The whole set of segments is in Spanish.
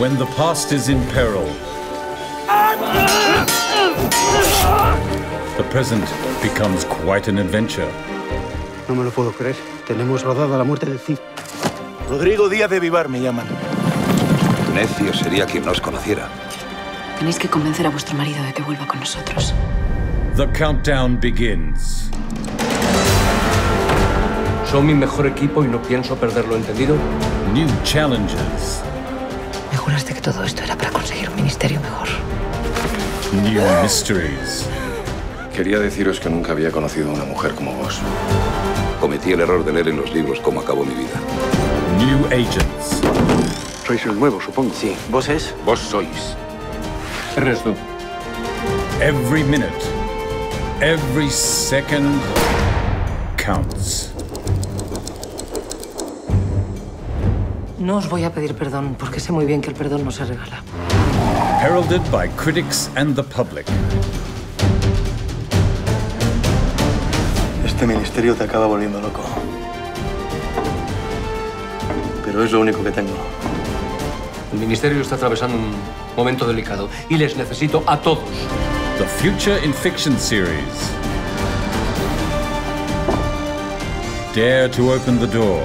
When the past is in peril, the present becomes quite an adventure. No me lo puedo creer. Tenemos rodada la muerte del Cid. Rodrigo Díaz de Vivar me llaman. Necio sería quien nos conociera. Tenéis que convencer a vuestro marido de que vuelva con nosotros. The countdown begins. Son mi mejor equipo y no pienso perderlo, ¿entendido? New challenges. Me juraste que todo esto era para conseguir un ministerio mejor. New mysteries. Quería deciros que nunca había conocido a una mujer como vos. Cometí el error de leer en los libros cómo acabó mi vida. New agents. Sois el nuevo, supongo. Sí, ¿vos es? Vos sois. Ernesto. Every minute, every second counts. No os voy a pedir perdón, porque sé muy bien que el perdón no se regala. Heralded by critics and the public. Este ministerio te acaba volviendo loco. Pero es lo único que tengo. El ministerio está atravesando un momento delicado y les necesito a todos. The Future in Fiction series. Dare to open the door.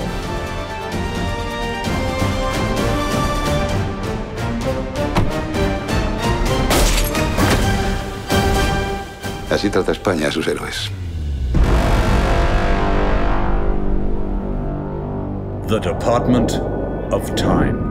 Así trata España a sus héroes. The Department of Time.